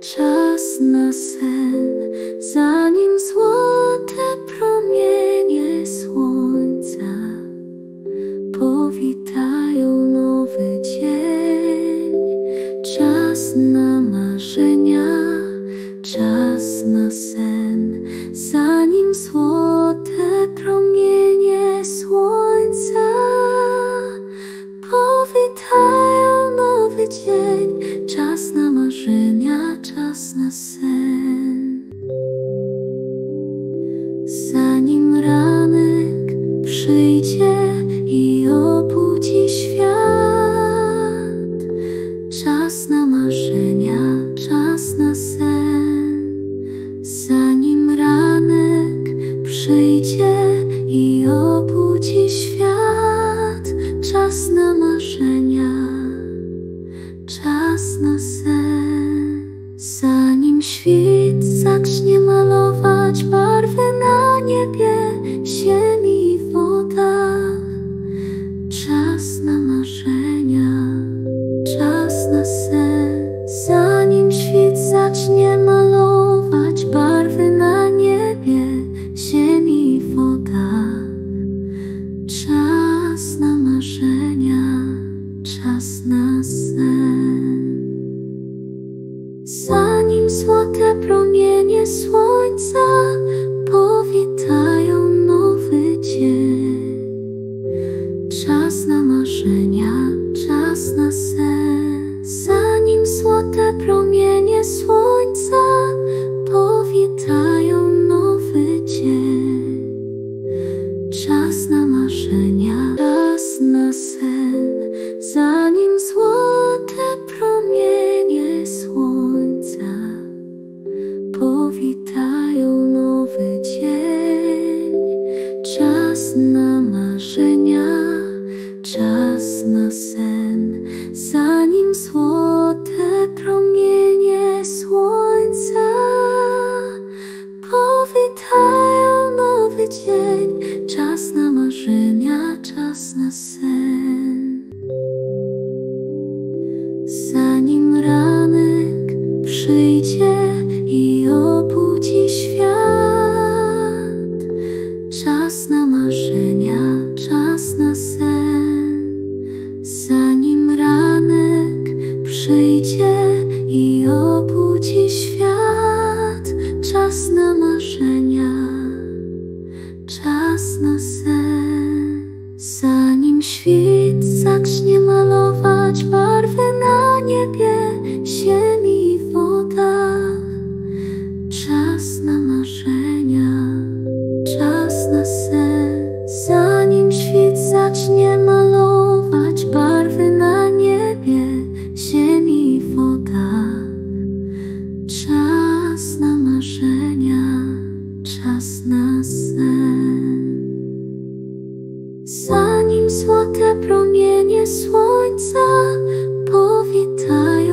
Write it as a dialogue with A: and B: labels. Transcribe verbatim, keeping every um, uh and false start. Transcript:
A: Czas na sen, zanim złote promienie słońca powitają nowy dzień. Czas na marzenia, czas na sen, zanim złote promienie słońca powitają nowy dzień. Czas na marzenia, czas na sen. Zanim ranek przyjdzie i obudzi świat, czas na marzenia, czas na sen. Zanim ranek przyjdzie i obudzi świat, czas na marzenia, czas na sen. Zanim świt zacznie malować barwy na niebie, ziemi i wodach, czas na marzenia, czas na sen. Zanim świt zacznie malować barwy na niebie, ziemi i wodach, czas na marzenia, czas na sen. Zanim złote promienie słońca powitają nowy dzień, czas na marzenia, czas na sen. Zanim złote promienie słońca powitają nowy dzień, czas na marzenia, czas na sen. Zanim złote promienie słońca powitają nowy dzień, czas na marzenia, czas na sen. Zanim złote promienie słońca powitają nowy dzień, czas na marzenia, czas na sen. Zanim ranek przyjdzie i obudzi świat, czas na marzenia, czas na sen. Zanim ranek przyjdzie i obudzi świat, czas na marzenia, czas na sen. Zanim świt zacznie malować barwy na niebie, ziemi i wodach, czas na marzenia, czas na sen. Zanim świt zacznie malować barwy na niebie, ziemi i wodach, czas na marzenia, czas na sen. Zanim złote promienie słońca powitają